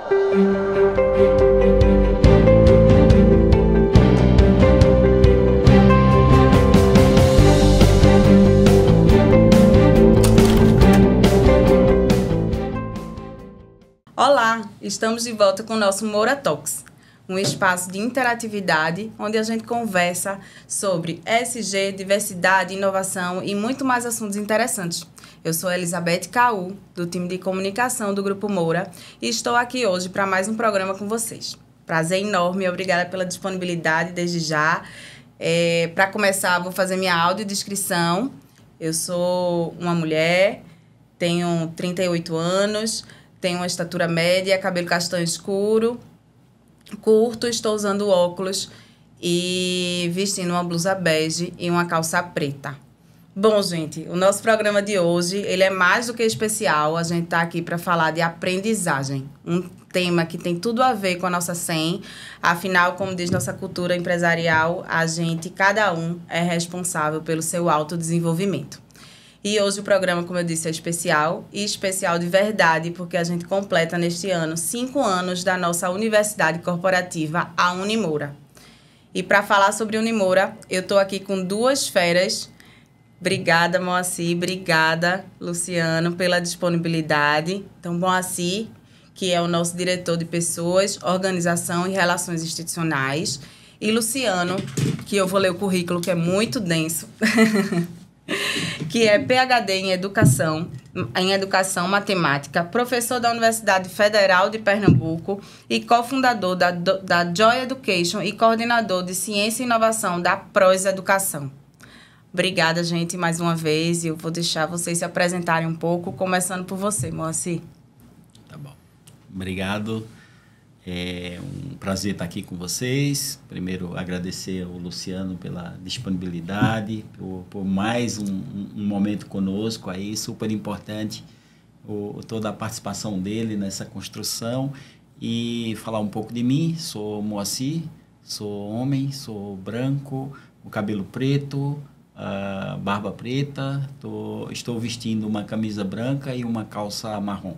Olá, estamos de volta com o nosso Moura Talks, um espaço de interatividade onde a gente conversa sobre ESG, diversidade, inovação e muito mais assuntos interessantes. Eu sou Elizabeth Caú, do time de comunicação do Grupo Moura, e estou aqui hoje para mais um programa com vocês. Prazer enorme, obrigada pela disponibilidade desde já. Para começar, vou fazer minha audiodescrição. Eu sou uma mulher, tenho 38 anos, tenho uma estatura média, cabelo castanho escuro, curto, estou usando óculos e vestindo uma blusa bege e uma calça preta. Bom, gente, o nosso programa de hoje, ele é mais do que especial. A gente está aqui para falar de aprendizagem, um tema que tem tudo a ver com a nossa SEM. Afinal, como diz nossa cultura empresarial, cada um é responsável pelo seu autodesenvolvimento. E hoje o programa, como eu disse, é especial, e especial de verdade, porque a gente completa neste ano 5 anos da nossa universidade corporativa, a Unimoura. E para falar sobre Unimoura, eu estou aqui com 2 feras. Obrigada, Moacir, obrigada, Luciano, pela disponibilidade. Então, Moacir, que é o nosso diretor de pessoas, organização e relações institucionais, e Luciano, que eu vou ler o currículo, que é muito denso, que é PhD em Educação Matemática, professor da Universidade Federal de Pernambuco e cofundador da Joy Education e coordenador de Ciência e Inovação da PROS Educação. Obrigada, gente, mais uma vez, e eu vou deixar vocês se apresentarem um pouco, começando por você, Moacir. Tá bom. Obrigado. É um prazer estar aqui com vocês. Primeiro, agradecer ao Luciano pela disponibilidade, por mais um momento conosco aí, super importante, toda a participação dele nessa construção. E falar um pouco de mim. Sou Moacir, sou homem, sou branco, o cabelo preto, barba preta, estou vestindo uma camisa branca e uma calça marrom.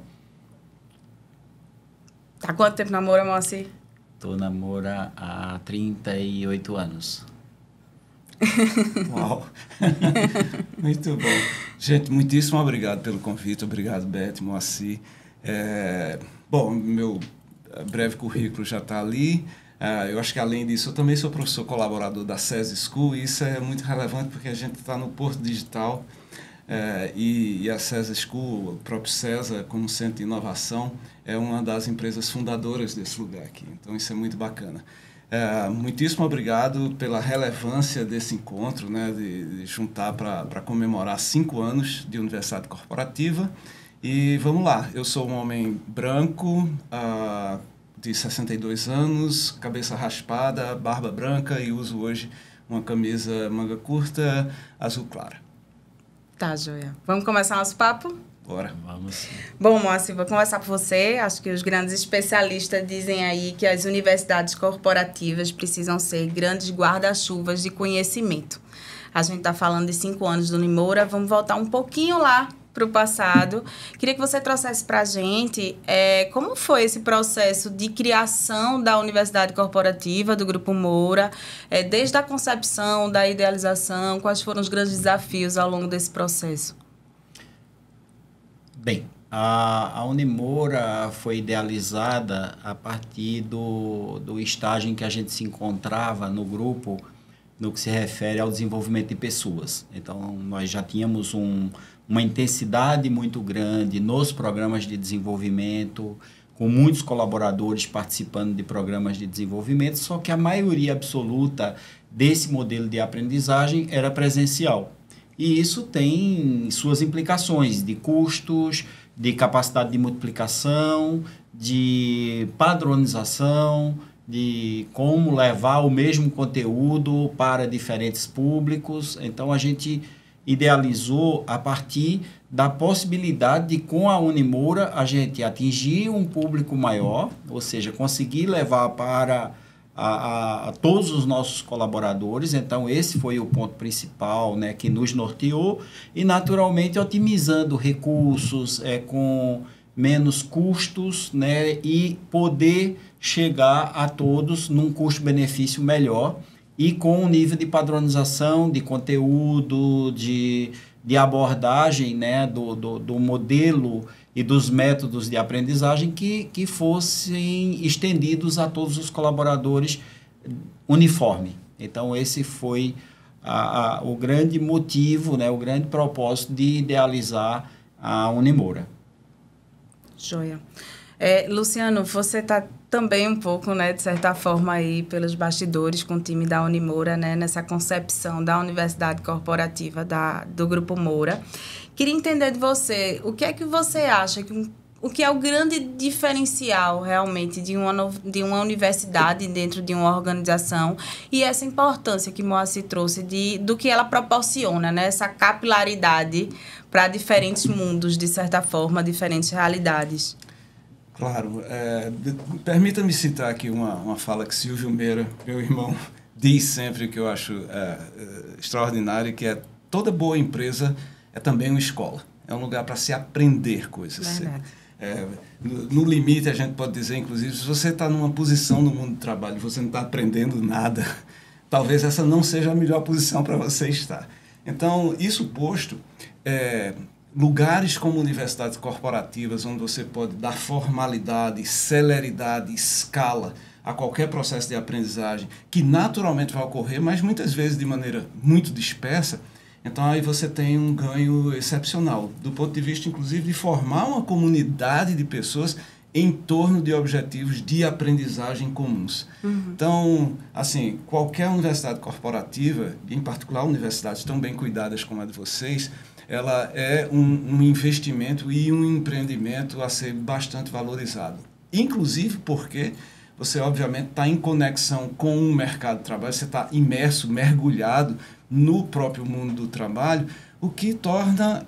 Há quanto tempo namora, Moacir? Estou namora há 38 anos. Uau! Muito bom. Gente, muitíssimo obrigado pelo convite. Obrigado, Beth, Moacir. Bom, meu breve currículo já está ali. Eu acho que, além disso, eu também sou professor colaborador da SES School, e isso é muito relevante porque a gente está no Porto Digital, e a SES School, o próprio CESA, como centro de inovação, é uma das empresas fundadoras desse lugar aqui. Então, isso é muito bacana. Muitíssimo obrigado pela relevância desse encontro, né, de juntar para comemorar 5 anos de Universidade Corporativa. E vamos lá, eu sou um homem branco, de 62 anos, cabeça raspada, barba branca, e uso hoje uma camisa manga curta, azul clara. Tá, joia. Vamos começar nosso papo? Bora. Vamos. Bom, Moacir, vou conversar com você. Acho que os grandes especialistas dizem aí que as universidades corporativas precisam ser grandes guarda-chuvas de conhecimento. A gente está falando de 5 anos do Unimoura, vamos voltar um pouquinho lá para o passado. Queria que você trouxesse para a gente como foi esse processo de criação da Universidade Corporativa, do Grupo Moura, desde a concepção, da idealização, quais foram os grandes desafios ao longo desse processo? Bem, a Unimoura foi idealizada a partir do estágio em que a gente se encontrava no grupo, no que se refere ao desenvolvimento de pessoas. Então, nós já tínhamos uma intensidade muito grande nos programas de desenvolvimento, com muitos colaboradores participando de programas de desenvolvimento, só que a maioria absoluta desse modelo de aprendizagem era presencial. E isso tem suas implicações de custos, de capacidade de multiplicação, de padronização, de como levar o mesmo conteúdo para diferentes públicos. Então, a gente idealizou a partir da possibilidade de, com a Unimoura, a gente atingir um público maior, ou seja, conseguir levar para a todos os nossos colaboradores. Então, esse foi o ponto principal, né, que nos norteou, e, naturalmente, otimizando recursos, com menos custos, né, e poder chegar a todos num custo-benefício melhor e com um nível de padronização, de conteúdo, de abordagem, né, do modelo e dos métodos de aprendizagem que fossem estendidos a todos os colaboradores uniforme. Então, esse foi o grande motivo, né, o grande propósito de idealizar a Unimoura. Joia. Luciano, você está também um pouco, né, de certa forma, aí pelos bastidores com o time da Unimoura, né, nessa concepção da universidade corporativa do Grupo Moura. Queria entender de você, o que é que você acha, o que é o grande diferencial, realmente, de uma universidade dentro de uma organização e essa importância que Moacir trouxe do que ela proporciona, né, essa capilaridade para diferentes mundos, de certa forma, diferentes realidades. Claro. Permita-me citar aqui uma fala que Silvio Meira, meu irmão, diz sempre, que eu acho extraordinário, que é: toda boa empresa é também uma escola. É um lugar para se aprender coisas. No limite, a gente pode dizer, inclusive, se você está numa posição no mundo do trabalho e você não está aprendendo nada, talvez essa não seja a melhor posição para você estar. Então, isso posto, lugares como universidades corporativas, onde você pode dar formalidade, celeridade, escala a qualquer processo de aprendizagem, que naturalmente vai ocorrer, mas muitas vezes de maneira muito dispersa. Então, aí você tem um ganho excepcional, do ponto de vista, inclusive, de formar uma comunidade de pessoas em torno de objetivos de aprendizagem comuns. Então, assim, qualquer universidade corporativa, em particular universidades tão bem cuidadas como a de vocês, ela é um investimento e um empreendimento a ser bastante valorizado. Inclusive porque você, obviamente, está em conexão com o mercado de trabalho, você está imerso, mergulhado no próprio mundo do trabalho, o que torna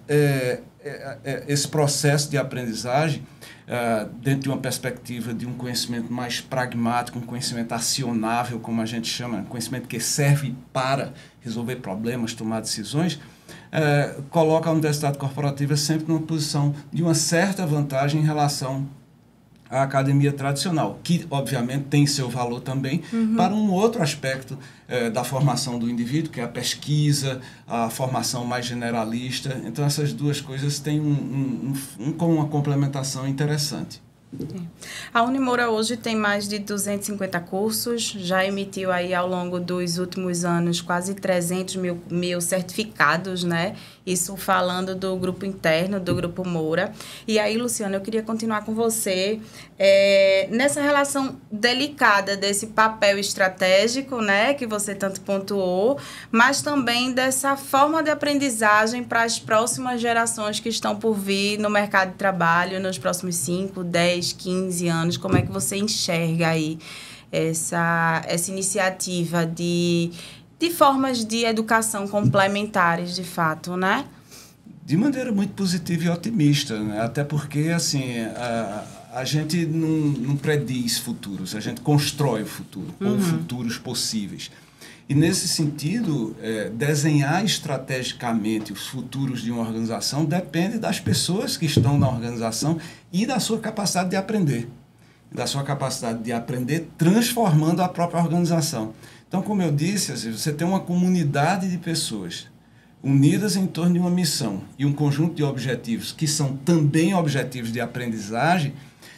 esse processo de aprendizagem, dentro de uma perspectiva de um conhecimento mais pragmático, um conhecimento acionável, como a gente chama, conhecimento que serve para resolver problemas, tomar decisões, coloca a universidade corporativa sempre numa posição de uma certa vantagem em relação à academia tradicional, que obviamente tem seu valor também para um outro aspecto da formação do indivíduo, que é a pesquisa, a formação mais generalista. Então essas duas coisas têm uma complementação interessante. A Unimoura hoje tem mais de 250 cursos, já emitiu aí ao longo dos últimos anos quase 300 mil certificados, né? Isso falando do grupo interno, do Grupo Moura. E aí, Luciano, eu queria continuar com você nessa relação delicada desse papel estratégico, né? Que você tanto pontuou, mas também dessa forma de aprendizagem para as próximas gerações que estão por vir no mercado de trabalho nos próximos 5, 10, 15 anos. Como é que você enxerga aí essa iniciativa de formas de educação complementares, de fato, né? De maneira muito positiva e otimista, né? Até porque, assim, a gente não prediz futuros, a gente constrói o futuro, ou futuros possíveis. E, nesse sentido, desenhar estrategicamente os futuros de uma organização depende das pessoas que estão na organização e da sua capacidade de aprender. Da sua capacidade de aprender transformando a própria organização. Então, como eu disse, assim, você tem uma comunidade de pessoas unidas em torno de uma missão e um conjunto de objetivos que são também objetivos de aprendizagem.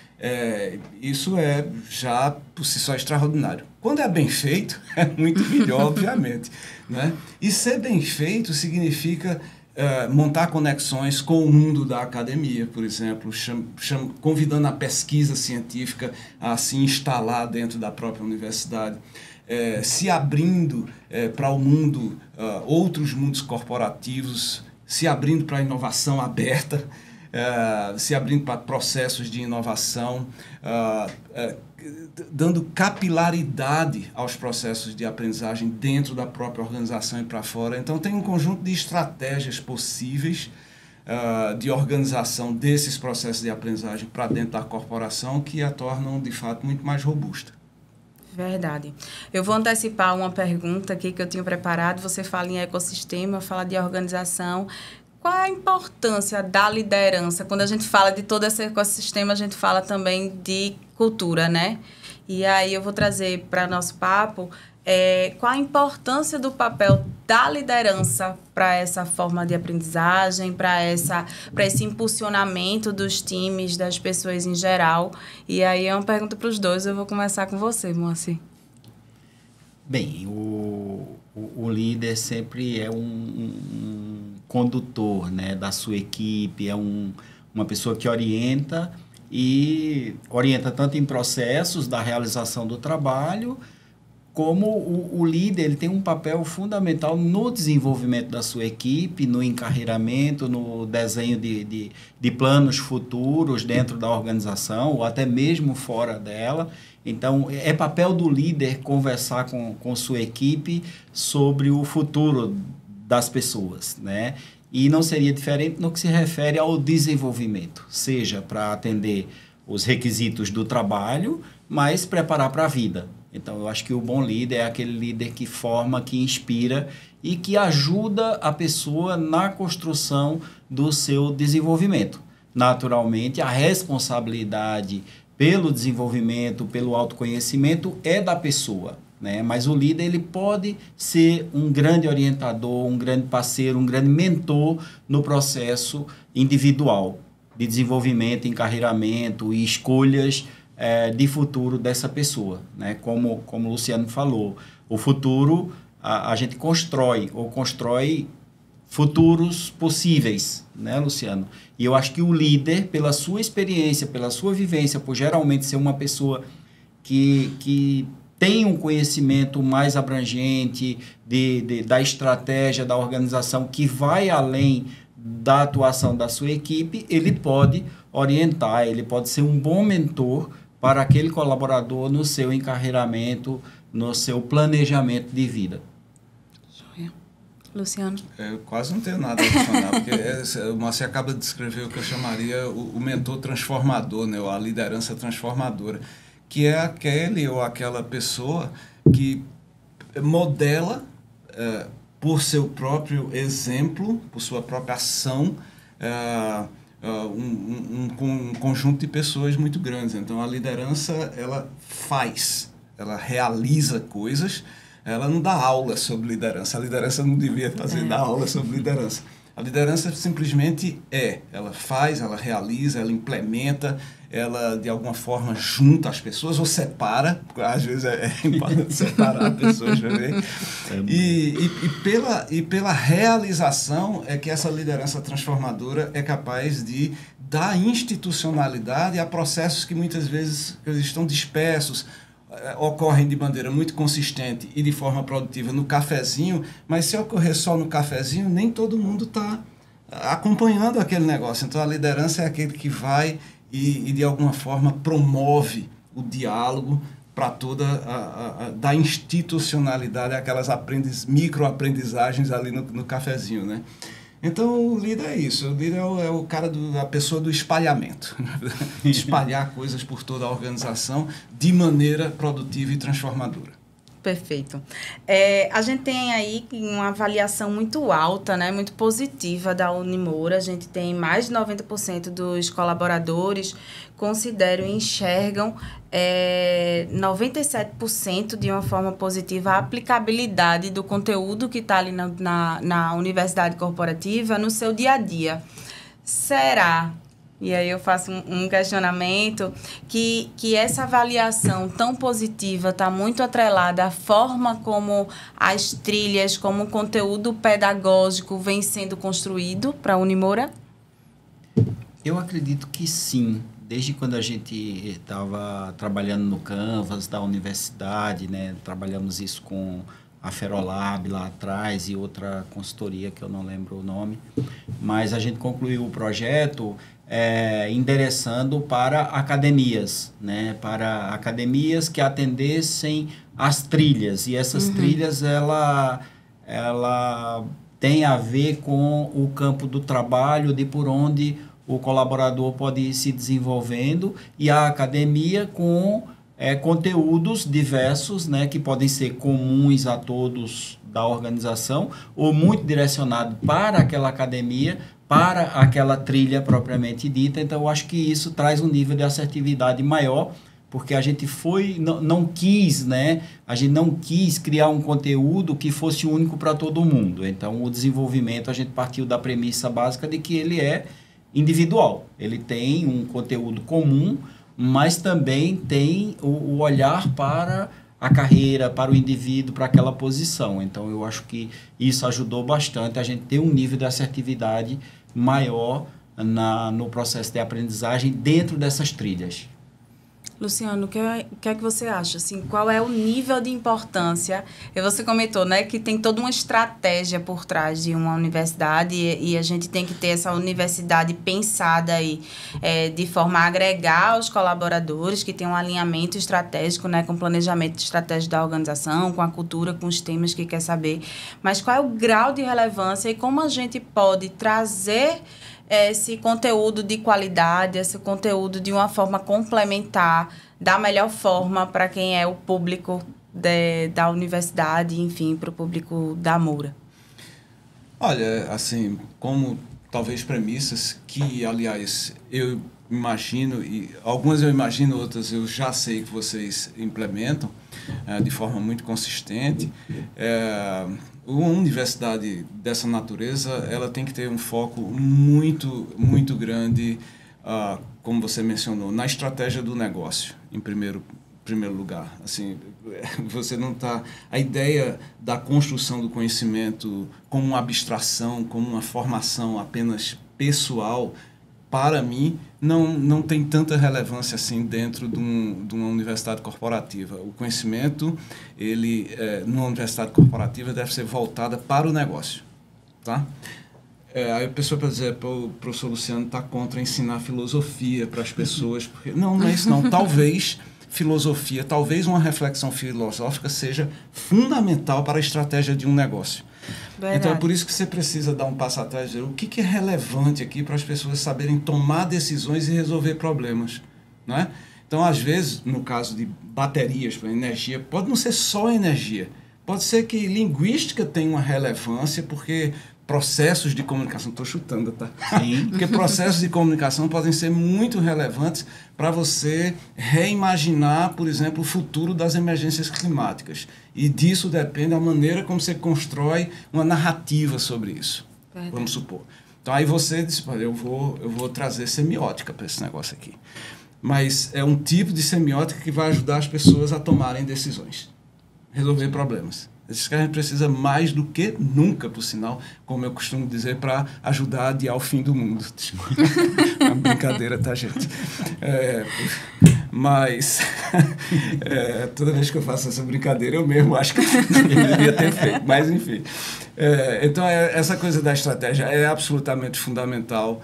Isso é já por si só extraordinário. Quando é bem feito, é muito melhor, obviamente, né? E ser bem feito significa montar conexões com o mundo da academia, por exemplo, convidando a pesquisa científica a se instalar dentro da própria universidade, se abrindo para o mundo, outros mundos corporativos, se abrindo para a inovação aberta, se abrindo para processos de inovação, dando capilaridade aos processos de aprendizagem dentro da própria organização e para fora. Então, tem um conjunto de estratégias possíveis de organização desses processos de aprendizagem para dentro da corporação que a tornam, de fato, muito mais robusta. Verdade. Eu vou antecipar uma pergunta aqui que eu tinha preparado. Você fala em ecossistema, fala de organização. qual é a importância da liderança? Quando a gente fala de todo esse ecossistema, a gente fala também de cultura, né? E aí eu vou trazer para nosso papo qual a importância do papel da liderança para essa forma de aprendizagem, para esse impulsionamento dos times, das pessoas em geral. E aí é uma pergunta para os dois, eu vou começar com você, Moacir. Bem, o líder sempre é um condutor, né, da sua equipe, é uma pessoa que orienta tanto em processos da realização do trabalho, como o líder ele tem um papel fundamental no desenvolvimento da sua equipe, no encarreiramento, no desenho de planos futuros dentro da organização ou até mesmo fora dela. Então, é papel do líder conversar com sua equipe sobre o futuro das pessoas, né? E não seria diferente no que se refere ao desenvolvimento, seja para atender os requisitos do trabalho, mas preparar para a vida. Então, eu acho que o bom líder é aquele líder que forma, que inspira e que ajuda a pessoa na construção do seu desenvolvimento. Naturalmente, a responsabilidade pelo desenvolvimento, pelo autoconhecimento é da pessoa, né? Mas o líder ele pode ser um grande orientador, um grande parceiro, um grande mentor no processo individual de desenvolvimento, encarreiramento e escolhas de futuro dessa pessoa, né? Como o Luciano falou, o futuro a gente constrói futuros possíveis, né, Luciano? E eu acho que o líder, pela sua experiência, pela sua vivência, por geralmente ser uma pessoa que tem um conhecimento mais abrangente da estratégia da organização, que vai além da atuação da sua equipe, ele pode orientar, ele pode ser um bom mentor para aquele colaborador no seu encarreiramento, no seu planejamento de vida. Luciano? Eu quase não tenho nada a adicionar, porque o Moacir acaba de descrever o que eu chamaria o mentor transformador, né, ou a liderança transformadora, que é aquele ou aquela pessoa que modela, por seu próprio exemplo, por sua própria ação, um conjunto de pessoas muito grandes. Então, a liderança, ela faz, ela realiza coisas. Ela não dá aula sobre liderança. A liderança não devia dar aula sobre liderança. A liderança simplesmente ela faz, ela realiza, ela implementa, ela de alguma forma junta as pessoas ou separa, porque às vezes é importante separar pessoas também. E pela realização é que essa liderança transformadora é capaz de dar institucionalidade a processos que muitas vezes estão dispersos, ocorrem de maneira muito consistente e de forma produtiva no cafezinho, mas se ocorrer só no cafezinho, nem todo mundo está acompanhando aquele negócio. Então, a liderança é aquele que vai e de alguma forma, promove o diálogo para toda da institucionalidade, aquelas microaprendizagens ali no cafezinho, né? Então, o líder é isso. O líder é o cara, a pessoa do espalhamento. Espalhar coisas por toda a organização de maneira produtiva e transformadora. Perfeito. A gente tem aí uma avaliação muito alta, né, muito positiva da Unimoura. A gente tem mais de 90% dos colaboradores consideram e enxergam 97% de uma forma positiva a aplicabilidade do conteúdo que está ali na universidade corporativa no seu dia a dia. Será? E aí eu faço um questionamento que essa avaliação tão positiva está muito atrelada à forma como as trilhas, como o conteúdo pedagógico vem sendo construído para a Unimoura? Eu acredito que sim. Desde quando a gente estava trabalhando no Canvas da universidade, né, trabalhamos isso com a Ferolab lá atrás e outra consultoria que eu não lembro o nome, mas a gente concluiu o projeto endereçando para academias, né, para academias que atendessem as trilhas, e essas trilhas ela tem a ver com o campo do trabalho, de por onde o colaborador pode ir se desenvolvendo, e a academia com conteúdos diversos, né, que podem ser comuns a todos da organização, ou muito direcionado para aquela academia, para aquela trilha propriamente dita. Então, eu acho que isso traz um nível de assertividade maior, porque a gente não quis, né? A gente não quis criar um conteúdo que fosse único para todo mundo. Então, o desenvolvimento, a gente partiu da premissa básica de que ele é individual. Ele tem um conteúdo comum, mas também tem o olhar para a carreira, para o indivíduo, para aquela posição. Então, eu acho que isso ajudou bastante a gente ter um nível de assertividade maior no processo de aprendizagem dentro dessas trilhas. Luciano, o que é que você acha? Assim, qual é o nível de importância? E você comentou, né, que tem toda uma estratégia por trás de uma universidade e a gente tem que ter essa universidade pensada aí, de forma a agregar os colaboradores, que tem um alinhamento estratégico, né, com o planejamento estratégico da organização, com a cultura, com os temas que quer saber. Mas qual é o grau de relevância e como a gente pode trazer esse conteúdo de qualidade, esse conteúdo de uma forma complementar, da melhor forma para quem é o público da universidade, enfim, para o público da Moura? Olha, assim, como talvez premissas que, aliás, eu imagino, e algumas eu imagino, outras eu já sei que vocês implementam de forma muito consistente. Uma universidade dessa natureza, ela tem que ter um foco muito, muito grande, como você mencionou, na estratégia do negócio, em primeiro lugar. Assim, você não está... A ideia da construção do conhecimento como uma abstração, como uma formação apenas pessoal, para mim, não tem tanta relevância assim dentro de uma universidade corporativa. O conhecimento, numa universidade corporativa, deve ser voltada para o negócio. Tá? Aí a pessoa pode dizer, o professor Luciano está contra ensinar filosofia para as pessoas. Porque... Não é isso não. Talvez filosofia, talvez uma reflexão filosófica seja fundamental para a estratégia de um negócio. Verdade. Então é por isso que você precisa dar um passo atrás e dizer o que é relevante aqui para as pessoas saberem tomar decisões e resolver problemas, não é? Então, às vezes, no caso de baterias para energia, pode não ser só energia, pode ser que linguística tenha uma relevância, porque processos de comunicação, estou chutando, tá? Sim. Porque processos de comunicação podem ser muito relevantes para você reimaginar, por exemplo, o futuro das emergências climáticas. E disso depende a maneira como você constrói uma narrativa sobre isso. Verdade. Vamos supor. Então aí você diz, eu vou trazer semiótica para esse negócio aqui. Mas é um tipo de semiótica que vai ajudar as pessoas a tomarem decisões, resolver problemas. Esses caras a gente precisa mais do que nunca, por sinal, como eu costumo dizer, para ajudar a adiar o fim do mundo. É uma brincadeira, tá, gente? Mas toda vez que eu faço essa brincadeira, eu mesmo acho que eu deveria ter feito. Mas, enfim. Então, essa coisa da estratégia é absolutamente fundamental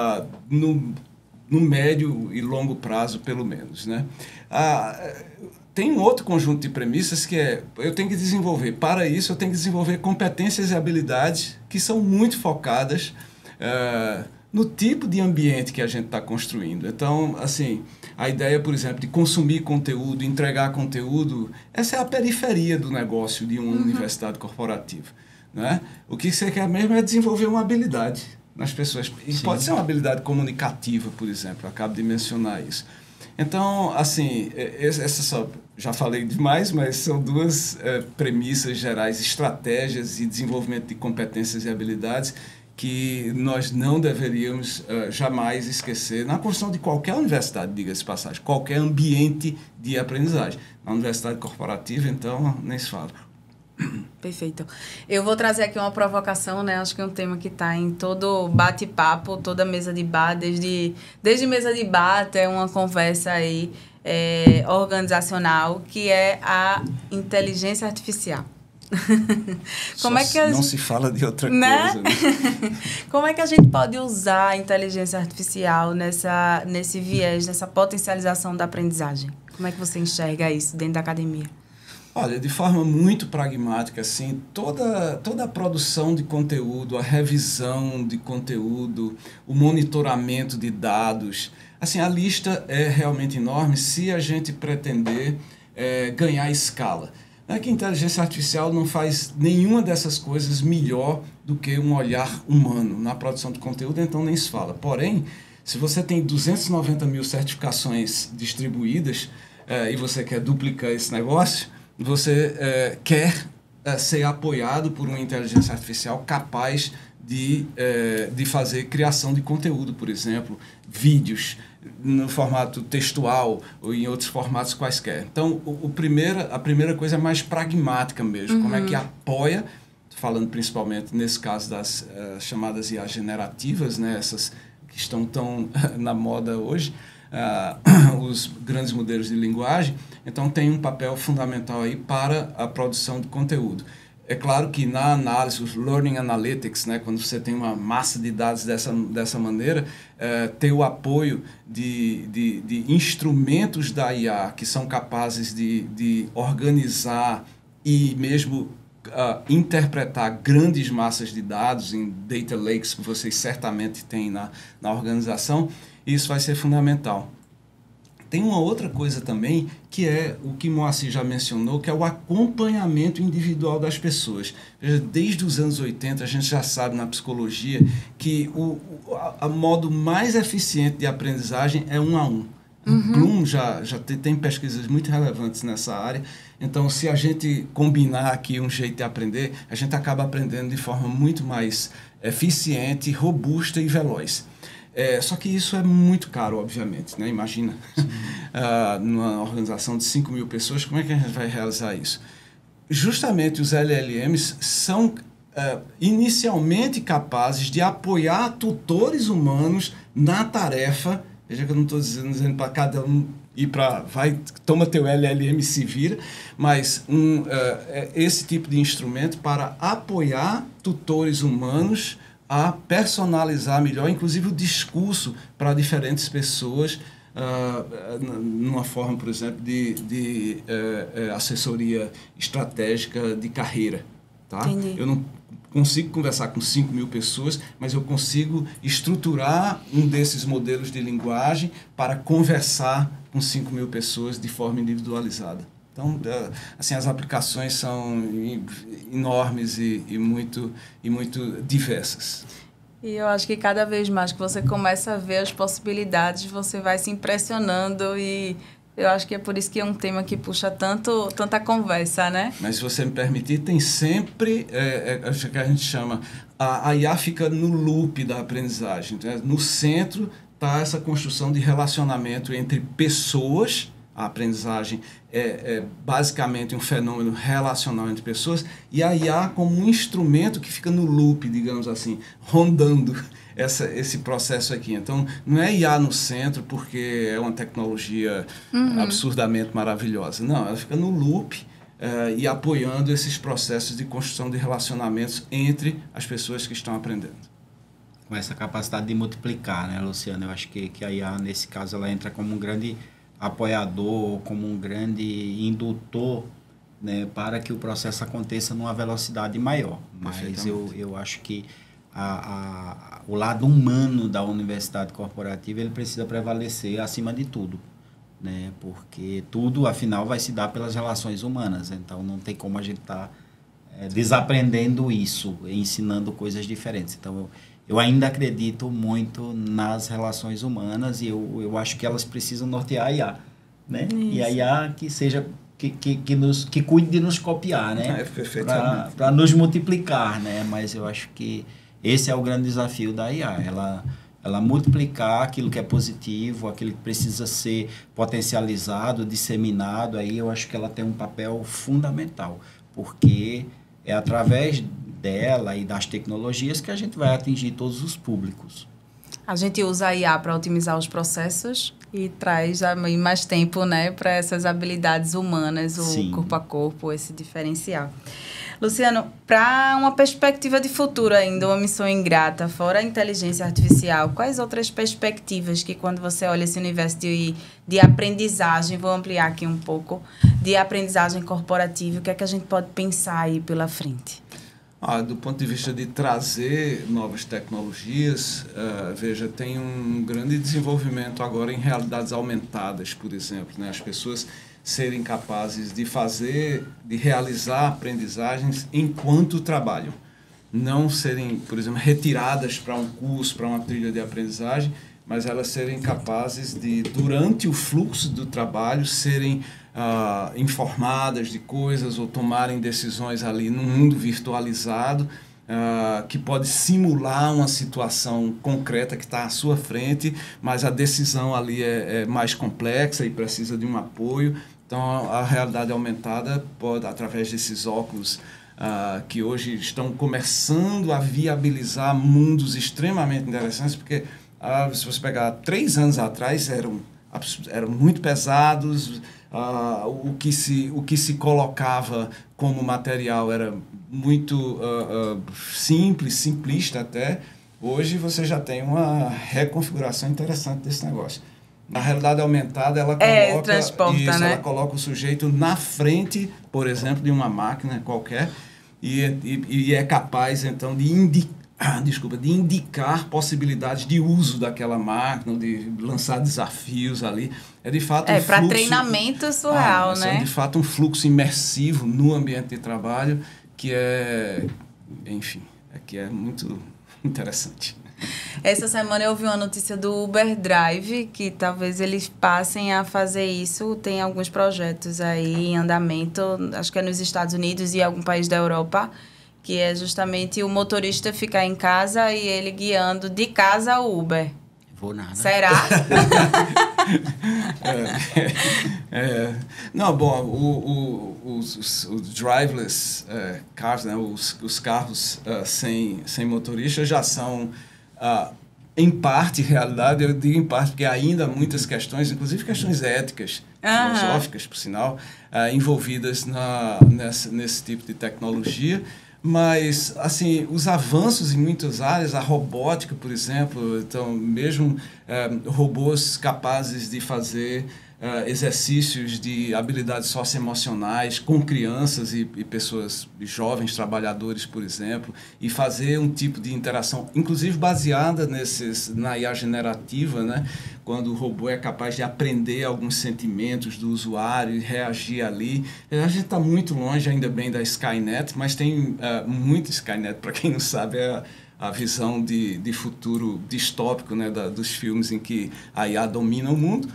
no médio e longo prazo, pelo menos, né? Tem um outro conjunto de premissas que eu tenho que desenvolver. Para isso, eu tenho que desenvolver competências e habilidades que são muito focadas no tipo de ambiente que a gente está construindo. Então, assim, a ideia, por exemplo, de consumir conteúdo, entregar conteúdo, essa é a periferia do negócio de uma universidade corporativa, né? O que você quer mesmo é desenvolver uma habilidade nas pessoas. E pode ser uma habilidade comunicativa, por exemplo, eu acabo de mencionar isso. Então, assim, já falei demais, mas são duas premissas gerais, estratégias e desenvolvimento de competências e habilidades que nós não deveríamos jamais esquecer na construção de qualquer universidade, diga-se de passagem, qualquer ambiente de aprendizagem. Na universidade corporativa, então, nem se fala. Perfeito. Eu vou trazer aqui uma provocação, né? Acho que é um tema que está em todo bate-papo, toda mesa de bar, desde mesa de bar até uma conversa aí organizacional, que é a inteligência artificial. Como é que não se fala de outra né? coisa. Né? Como é que a gente pode usar a inteligência artificial nesse viés, nessa potencialização da aprendizagem? Como é que você enxerga isso dentro da academia? Olha, de forma muito pragmática, assim, toda a produção de conteúdo, a revisão de conteúdo, o monitoramento de dados, assim, a lista é realmente enorme se a gente pretender ganhar escala. Não é que a inteligência artificial não faz nenhuma dessas coisas melhor do que um olhar humano na produção de conteúdo, então nem se fala. Porém, se você tem 290 mil certificações distribuídas e você quer duplicar esse negócio, você quer ser apoiado por uma inteligência artificial capaz de fazer criação de conteúdo, por exemplo, vídeos no formato textual ou em outros formatos quaisquer. Então, a primeira coisa é mais pragmática mesmo, como é que apoia, falando principalmente nesse caso das chamadas IA generativas, né, essas que estão tão na moda hoje, os grandes modelos de linguagem, então tem um papel fundamental aí para a produção de conteúdo. É claro que na análise, os Learning Analytics, né, quando você tem uma massa de dados dessa maneira, ter o apoio de instrumentos da IA que são capazes de organizar e mesmo interpretar grandes massas de dados em data lakes que vocês certamente têm na organização, isso vai ser fundamental. Tem uma outra coisa também, que é o que Moacir já mencionou, que é o acompanhamento individual das pessoas. Veja, desde os anos 80, a gente já sabe na psicologia que o modo mais eficiente de aprendizagem é 1 a 1. Bloom já tem pesquisas muito relevantes nessa área. Então, se a gente combinar aqui um jeito de aprender, a gente acaba aprendendo de forma muito mais eficiente, robusta e veloz. Só que isso é muito caro, obviamente, né? Imagina, numa organização de 5 mil pessoas, como é que a gente vai realizar isso? Justamente os LLMs são inicialmente capazes de apoiar tutores humanos na tarefa. Veja que eu não estou dizendo para cada um ir para, toma teu LLM e se vira, mas esse tipo de instrumento para apoiar tutores humanos a personalizar melhor, inclusive o discurso para diferentes pessoas, numa forma, por exemplo, de assessoria estratégica de carreira. Tá? Eu não consigo conversar com 5 mil pessoas, mas eu consigo estruturar um desses modelos de linguagem para conversar com 5 mil pessoas de forma individualizada. Então, assim, as aplicações são enormes e muito diversas. E eu acho que cada vez mais que você começa a ver as possibilidades, você vai se impressionando e eu acho que é por isso que é um tema que puxa tanta conversa, né? Mas se você me permitir, tem sempre, acho que a gente chama, a IA fica no loop da aprendizagem. Né? No centro está essa construção de relacionamento entre pessoas. A aprendizagem é basicamente um fenômeno relacional entre pessoas, e a IA como um instrumento que fica no loop, digamos assim, rondando esse processo aqui. Então, não é IA no centro porque é uma tecnologia absurdamente maravilhosa. Não, ela fica no loop e apoiando esses processos de construção de relacionamentos entre as pessoas que estão aprendendo. Com essa capacidade de multiplicar, né, Luciano? Eu acho que a IA, nesse caso, ela entra como um grande apoiador, como um grande indutor, né, para que o processo aconteça numa velocidade maior. Mas eu acho que o lado humano da universidade corporativa ele precisa prevalecer acima de tudo, né, porque tudo, afinal, vai se dar pelas relações humanas. Então, não tem como a gente estar desaprendendo isso, ensinando coisas diferentes. Então, eu ainda acredito muito nas relações humanas e eu acho que elas precisam nortear a IA, né? Isso. E a IA que seja que cuide de nos copiar, né? Para nos multiplicar, né? Mas eu acho que esse é o grande desafio da IA, ela multiplicar aquilo que é positivo, aquilo que precisa ser potencializado, disseminado. Aí eu acho que ela tem um papel fundamental, porque é através dela e das tecnologias que a gente vai atingir todos os públicos. A gente usa a IA para otimizar os processos e traz mais tempo, né, para essas habilidades humanas, o Sim. corpo a corpo, esse diferencial. Luciano, para uma perspectiva de futuro ainda, uma missão ingrata, fora a inteligência artificial, quais outras perspectivas que quando você olha esse universo de aprendizagem, vou ampliar aqui um pouco, de aprendizagem corporativa, o que é que a gente pode pensar aí pela frente? Do ponto de vista de trazer novas tecnologias, veja, tem um grande desenvolvimento agora em realidades aumentadas, por exemplo, né? As pessoas serem capazes de realizar aprendizagens enquanto trabalham. Não serem, por exemplo, retiradas para um curso, para uma trilha de aprendizagem, mas elas serem capazes de, durante o fluxo do trabalho, serem informadas de coisas ou tomarem decisões ali num mundo virtualizado, que pode simular uma situação concreta que está à sua frente, mas a decisão ali é mais complexa e precisa de um apoio. Então, a realidade aumentada pode, através desses óculos, que hoje estão começando a viabilizar mundos extremamente interessantes, porque se você pegar 3 anos atrás, eram muito pesados, o que se colocava como material era muito simples, simplista até. Hoje você já tem uma reconfiguração interessante desse negócio. Na realidade aumentada, ela coloca, né? Ela coloca o sujeito na frente, por exemplo, de uma máquina qualquer, e é capaz, então, de indicar possibilidades de uso daquela máquina, de lançar desafios ali. É de fato um fluxo... para treinamento surreal, né? É de fato um fluxo imersivo no ambiente de trabalho que é muito interessante. Essa semana eu ouvi uma notícia do Uber Drive, que talvez eles passem a fazer isso. Tem alguns projetos aí em andamento, acho que é nos Estados Unidos e algum país da Europa, que é justamente o motorista ficar em casa e ele guiando de casa ao Uber. Vou nada. Será? Não, bom, os driverless cars, né, os carros sem motorista já são, em parte, realidade. Eu digo em parte porque ainda há muitas questões, inclusive questões éticas, filosóficas, por sinal, envolvidas nesse tipo de tecnologia. Mas, assim, os avanços em muitas áreas, a robótica, por exemplo, então, mesmo robôs capazes de fazer exercícios de habilidades socioemocionais com crianças e pessoas jovens, trabalhadores, por exemplo, e fazer um tipo de interação, inclusive baseada na IA generativa, né? Quando o robô é capaz de aprender alguns sentimentos do usuário e reagir ali. A gente está muito longe, ainda bem, da Skynet, mas tem muito Skynet, para quem não sabe, a visão de futuro distópico, né, dos filmes em que a IA domina o mundo.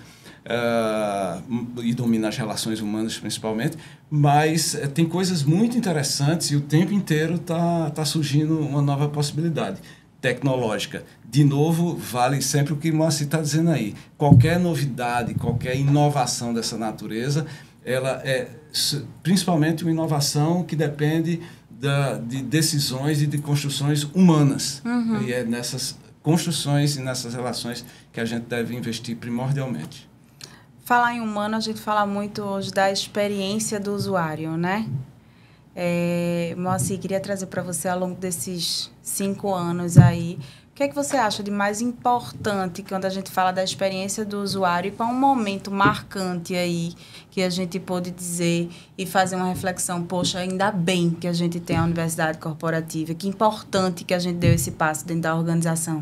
E domina as relações humanas principalmente, mas tem coisas muito interessantes e o tempo inteiro tá surgindo uma nova possibilidade tecnológica. De novo, vale sempre o que o Moacir está dizendo aí. Qualquer novidade, qualquer inovação dessa natureza, ela é principalmente uma inovação que depende de decisões e de construções humanas. Uhum. E é nessas construções e nessas relações que a gente deve investir primordialmente. Falar em humano, a gente fala muito hoje da experiência do usuário, né? Moacir, queria trazer para você, ao longo desses 5 anos aí, o que é que você acha de mais importante quando a gente fala da experiência do usuário e qual um momento marcante aí que a gente pôde dizer e fazer uma reflexão, poxa, ainda bem que a gente tem a universidade corporativa, que importante que a gente deu esse passo dentro da organização.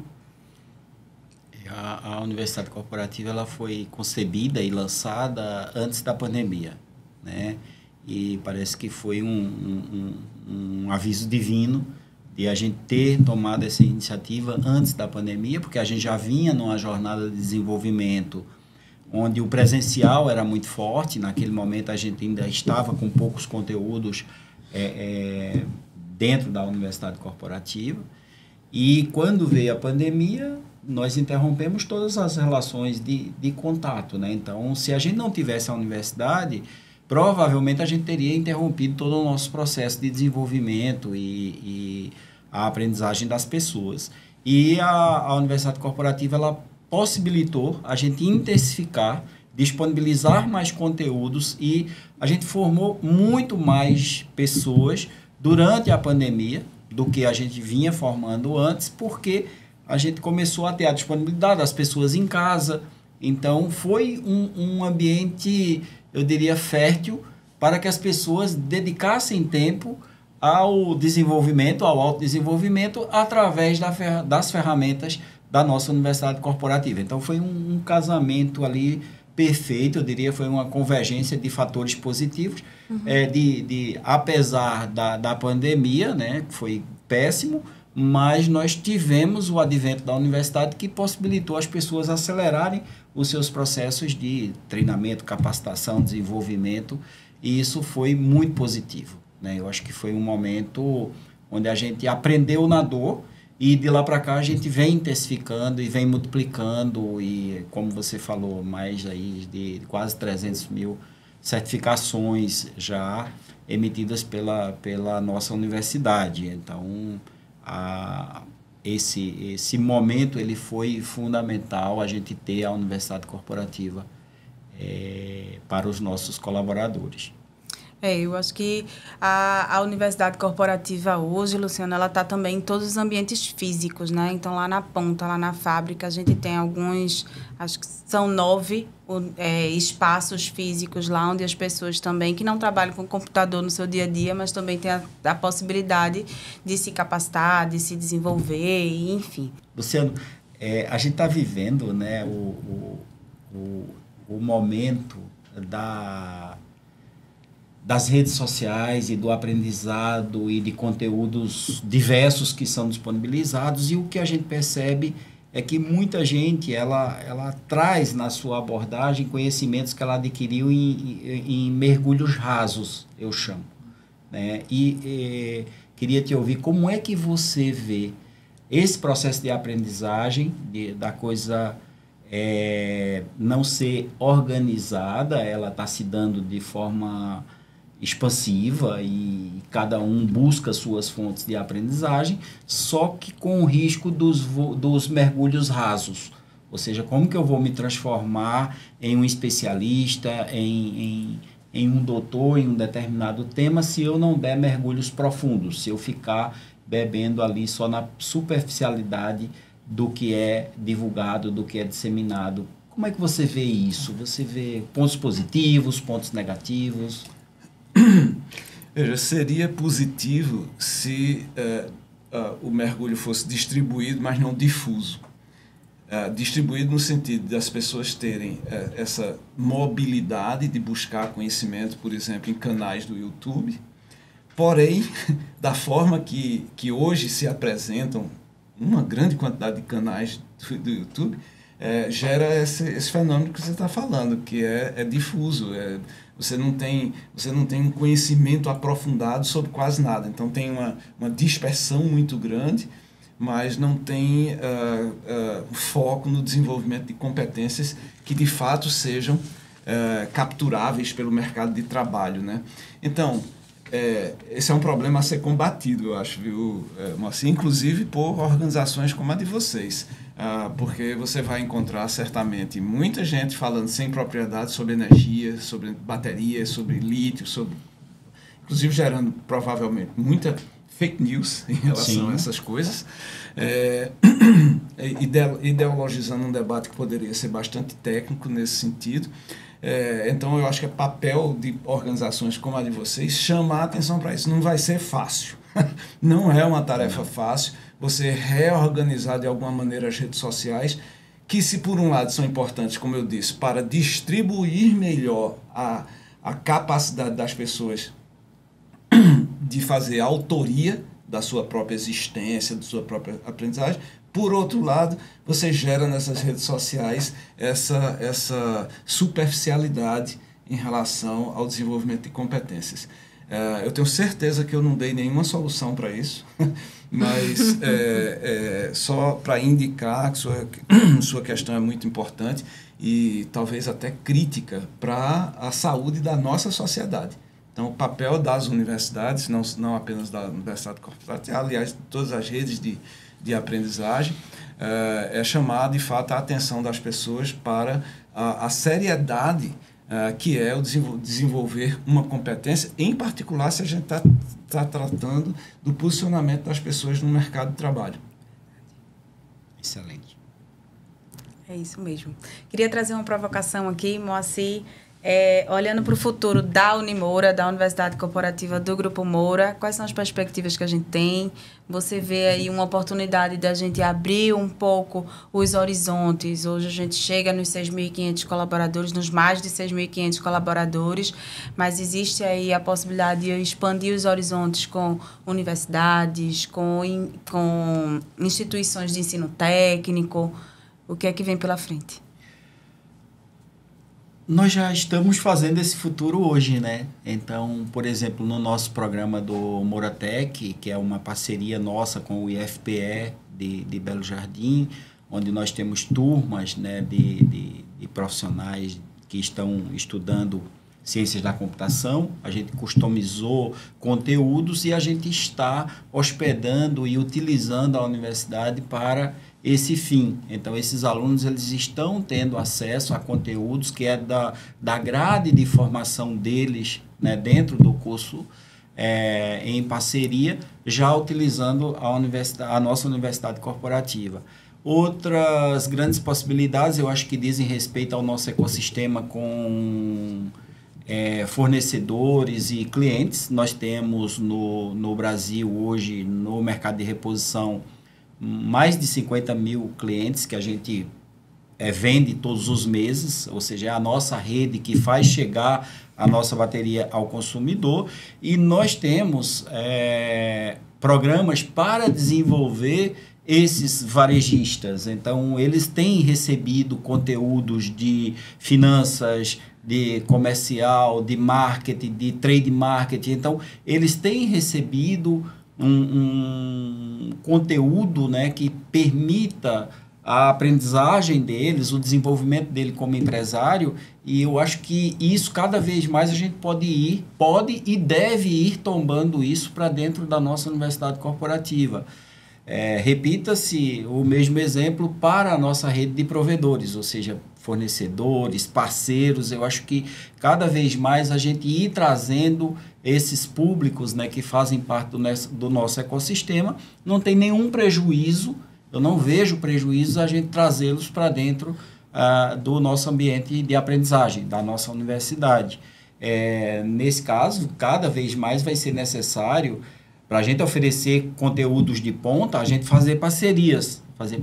A Universidade Corporativa ela foi concebida e lançada antes da pandemia, né? E parece que foi um aviso divino de a gente ter tomado essa iniciativa antes da pandemia, porque a gente já vinha numa jornada de desenvolvimento onde o presencial era muito forte. Naquele momento a gente ainda estava com poucos conteúdos dentro da Universidade Corporativa. E quando veio a pandemia, nós interrompemos todas as relações de contato, né? Então, se a gente não tivesse a universidade, provavelmente a gente teria interrompido todo o nosso processo de desenvolvimento e a aprendizagem das pessoas. E a Universidade Corporativa, ela possibilitou a gente intensificar, disponibilizar mais conteúdos, e a gente formou muito mais pessoas durante a pandemia do que a gente vinha formando antes, porque a gente começou a ter a disponibilidade das pessoas em casa. Então, foi um ambiente, eu diria, fértil para que as pessoas dedicassem tempo ao desenvolvimento, ao autodesenvolvimento, através das ferramentas da nossa universidade corporativa. Então, foi um casamento ali perfeito, eu diria, foi uma convergência de fatores positivos, apesar da pandemia, né, que foi péssimo, mas nós tivemos o advento da universidade que possibilitou as pessoas acelerarem os seus processos de treinamento, capacitação, desenvolvimento, e isso foi muito positivo, né? Eu acho que foi um momento onde a gente aprendeu na dor, e de lá para cá a gente vem intensificando e vem multiplicando, e como você falou, mais aí de quase 300 mil certificações já emitidas pela nossa universidade. Então, esse momento ele foi fundamental, a gente ter a universidade corporativa para os nossos colaboradores. Eu acho que a universidade corporativa hoje, Luciano, ela está também em todos os ambientes físicos, né? Então, lá na ponta, lá na fábrica, a gente tem alguns, acho que são 9 espaços físicos lá, onde as pessoas também, que não trabalham com computador no seu dia a dia, mas também têm a possibilidade de se capacitar, de se desenvolver, enfim. Luciano, a gente está vivendo, né, o momento das redes sociais e do aprendizado e de conteúdos diversos que são disponibilizados, e o que a gente percebe é que muita gente ela traz na sua abordagem conhecimentos que ela adquiriu em mergulhos rasos, eu chamo, né? E queria te ouvir como é que você vê esse processo de aprendizagem, da coisa não ser organizada, ela está se dando de forma expansiva e cada um busca suas fontes de aprendizagem, só que com o risco dos mergulhos rasos. Ou seja, como que eu vou me transformar em um especialista, em um doutor em um determinado tema, se eu não der mergulhos profundos, se eu ficar bebendo ali só na superficialidade do que é divulgado, do que é disseminado. Como é que você vê isso? Você vê pontos positivos, pontos negativos? Veja, seria positivo se o mergulho fosse distribuído, mas não difuso. Distribuído no sentido das pessoas terem essa mobilidade de buscar conhecimento, por exemplo, em canais do YouTube, porém, da forma que hoje se apresentam uma grande quantidade de canais do YouTube, gera esse fenômeno que você está falando, que é difuso. Você não tem um conhecimento aprofundado sobre quase nada. Então, tem uma dispersão muito grande, mas não tem foco no desenvolvimento de competências que, de fato, sejam capturáveis pelo mercado de trabalho, né? Então, esse é um problema a ser combatido, eu acho, viu, Moacir? Inclusive por organizações como a de vocês. Porque você vai encontrar certamente muita gente falando sem propriedade sobre energia, sobre baterias, sobre lítio, inclusive gerando provavelmente muita fake news em relação a essas coisas, ideologizando um debate que poderia ser bastante técnico nesse sentido. Então eu acho que é papel de organizações como a de vocês chamar a atenção para isso. Não vai ser fácil, não é uma tarefa fácil você reorganizar de alguma maneira as redes sociais, que se por um lado são importantes, como eu disse, para distribuir melhor a capacidade das pessoas de fazer autoria da sua própria existência, da sua própria aprendizagem. Por outro lado, você gera nessas redes sociais essa superficialidade em relação ao desenvolvimento de competências. Eu tenho certeza que eu não dei nenhuma solução para isso, mas só para indicar que sua questão é muito importante e talvez até crítica para a saúde da nossa sociedade. Então, o papel das universidades, não apenas da Universidade Corporativa, aliás, de todas as redes de aprendizagem, é chamar, de fato, a atenção das pessoas para a seriedade que é o desenvolver uma competência, em particular se a gente está tratando do posicionamento das pessoas no mercado de trabalho. Excelente. É isso mesmo. Queria trazer uma provocação aqui, Moacir. Olhando para o futuro da Unimoura, da Universidade Corporativa do Grupo Moura, quais são as perspectivas que a gente tem? Você vê aí uma oportunidade da gente abrir um pouco os horizontes. Hoje a gente chega nos 6.500 colaboradores, nos mais de 6.500 colaboradores, mas existe aí a possibilidade de expandir os horizontes com universidades, com instituições de ensino técnico. O que é que vem pela frente? Nós já estamos fazendo esse futuro hoje, né? Então, por exemplo, no nosso programa do Mouratec, que é uma parceria nossa com o IFPE de Belo Jardim, onde nós temos turmas, né, de profissionais que estão estudando ciências da computação, a gente customizou conteúdos e a gente está hospedando e utilizando a universidade para esse fim. Então, esses alunos eles estão tendo acesso a conteúdos que é da grade de formação deles, né, dentro do curso, em parceria, já utilizando a nossa universidade corporativa. Outras grandes possibilidades, eu acho que dizem respeito ao nosso ecossistema com fornecedores e clientes. Nós temos no Brasil hoje, no mercado de reposição, mais de 50 mil clientes que a gente vende todos os meses, ou seja, é a nossa rede que faz chegar a nossa bateria ao consumidor, e nós temos programas para desenvolver esses varejistas. Então, eles têm recebido conteúdos de finanças, de comercial, de marketing, de trade marketing. Então, eles têm recebido um conteúdo, né, que permita a aprendizagem deles, o desenvolvimento dele como empresário, e eu acho que isso cada vez mais a gente pode e deve ir tombando isso para dentro da nossa universidade corporativa. Repita-se o mesmo exemplo para a nossa rede de provedores, ou seja, fornecedores, parceiros. Eu acho que cada vez mais a gente ir trazendo esses públicos, né, que fazem parte do nosso ecossistema. Não tem nenhum prejuízo, eu não vejo prejuízo a gente trazê-los para dentro do nosso ambiente de aprendizagem, da nossa universidade. Nesse caso, cada vez mais vai ser necessário, para a gente oferecer conteúdos de ponta, a gente fazer parcerias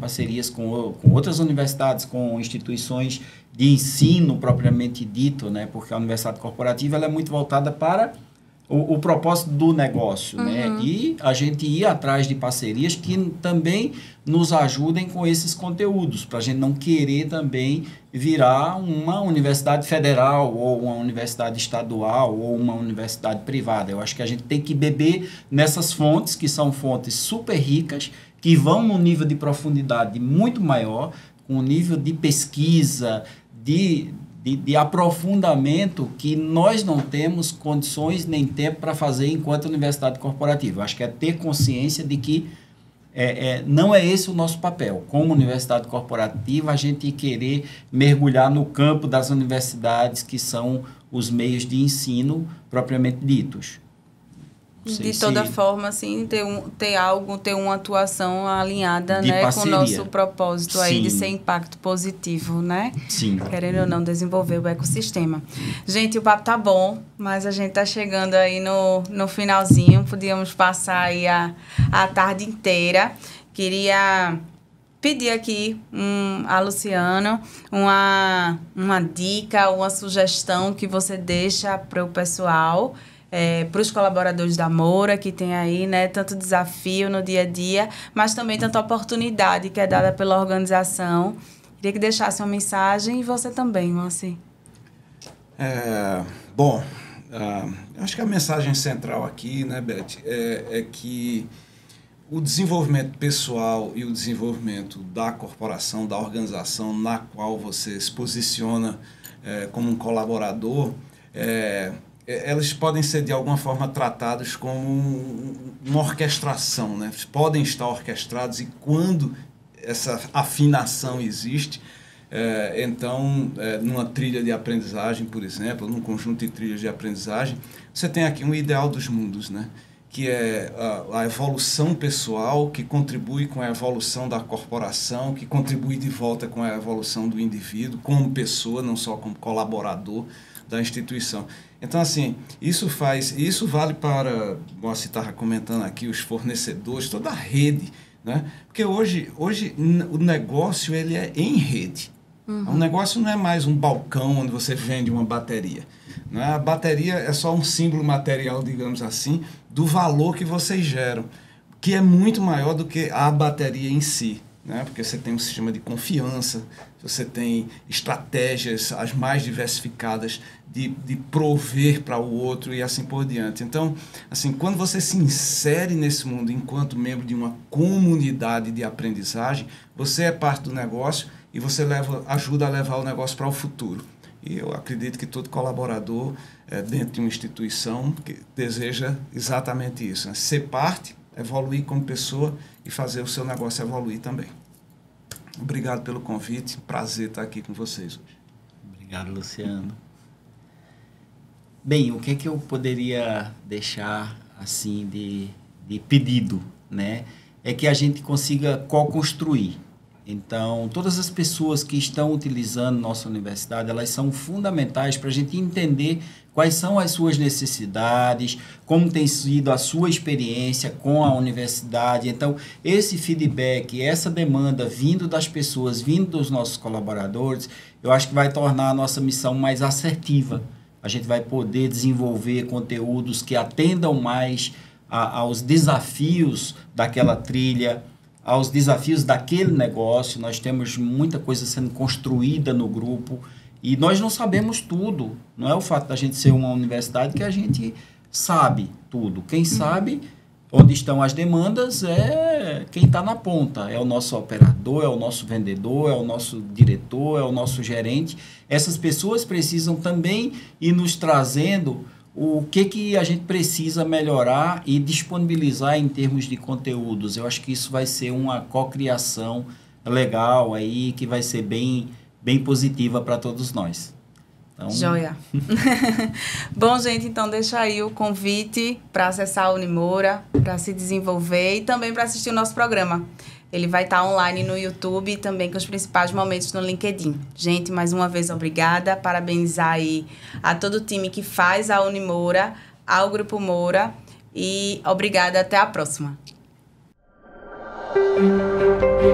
com outras universidades, com instituições de ensino propriamente dito, né? Porque a universidade corporativa ela é muito voltada para o propósito do negócio, né? E a gente ir atrás de parcerias que também nos ajudem com esses conteúdos, para a gente não querer também virar uma universidade federal ou uma universidade estadual ou uma universidade privada. Eu acho que a gente tem que beber nessas fontes, que são fontes super ricas, que vão num nível de profundidade muito maior, com um nível de pesquisa, de aprofundamento que nós não temos condições nem tempo para fazer enquanto universidade corporativa. Acho que é ter consciência de que não é esse o nosso papel. Como universidade corporativa, a gente querer mergulhar no campo das universidades, que são os meios de ensino propriamente ditos. De toda forma, assim, ter uma atuação alinhada, de né, parceria. com o nosso propósito aí de Sim. ser impacto positivo, né? Sim. Querendo ou não, desenvolver o ecossistema. Gente, o papo tá bom, mas a gente tá chegando aí no finalzinho. Podíamos passar aí a tarde inteira. Queria pedir aqui a Luciano uma dica, uma sugestão que você deixa para o pessoal, para os colaboradores da Moura, que tem aí, né, tanto desafio no dia a dia, mas também tanta oportunidade que é dada pela organização. Queria que deixasse uma mensagem, e você também, Moacir. Acho que a mensagem central aqui, né, Beth, é que o desenvolvimento pessoal e o desenvolvimento da corporação, da organização na qual você se posiciona como um colaborador, elas podem ser de alguma forma tratadas como uma orquestração, né? Podem estar orquestrados, e quando essa afinação existe, numa trilha de aprendizagem, por exemplo, num conjunto de trilhas de aprendizagem, você tem aqui um ideal dos mundos, né? Que é a evolução pessoal, que contribui com a evolução da corporação, que contribui de volta com a evolução do indivíduo como pessoa, não só como colaborador da instituição. Então, assim, isso vale para, você estava comentando aqui, os fornecedores, toda a rede, né? Porque hoje o negócio ele é em rede. O negócio não é mais um balcão onde você vende uma bateria. Né? A bateria é só um símbolo material, digamos assim, do valor que vocês geram, que é muito maior do que a bateria em si. Né? Porque você tem um sistema de confiança, você tem estratégias as mais diversificadas de prover para o outro e assim por diante. Então, assim, quando você se insere nesse mundo enquanto membro de uma comunidade de aprendizagem, você é parte do negócio e você ajuda a levar o negócio para o futuro. E eu acredito que todo colaborador dentro de uma instituição que deseja exatamente isso, né? Ser parte, evoluir como pessoa e fazer o seu negócio evoluir também. Obrigado pelo convite, prazer estar aqui com vocês hoje. Obrigado, Luciano. Bem, o que é que eu poderia deixar assim de pedido, né? É que a gente consiga co-construir. Então, todas as pessoas que estão utilizando nossa universidade, elas são fundamentais para a gente entender quais são as suas necessidades, como tem sido a sua experiência com a universidade. Então, esse feedback, essa demanda vindo das pessoas, vindo dos nossos colaboradores, eu acho que vai tornar a nossa missão mais assertiva. A gente vai poder desenvolver conteúdos que atendam mais aos desafios daquela trilha, aos desafios daquele negócio. Nós temos muita coisa sendo construída no grupo e nós não sabemos tudo. Não é o fato da gente ser uma universidade que a gente sabe tudo. Quem sabe onde estão as demandas é quem está na ponta. É o nosso operador, é o nosso vendedor, é o nosso diretor, é o nosso gerente. Essas pessoas precisam também ir nos trazendo o que a gente precisa melhorar e disponibilizar em termos de conteúdos. Eu acho que isso vai ser uma cocriação legal aí, que vai ser bem positiva para todos nós. Então... Joia. Bom, gente, então deixa aí o convite para acessar a Unimoura, para se desenvolver e também para assistir o nosso programa. Ele vai estar online no YouTube e também com os principais momentos no LinkedIn. Gente, mais uma vez, obrigada. parabenizar aí a todo o time que faz a Unimoura, ao Grupo Moura. E obrigada, até a próxima.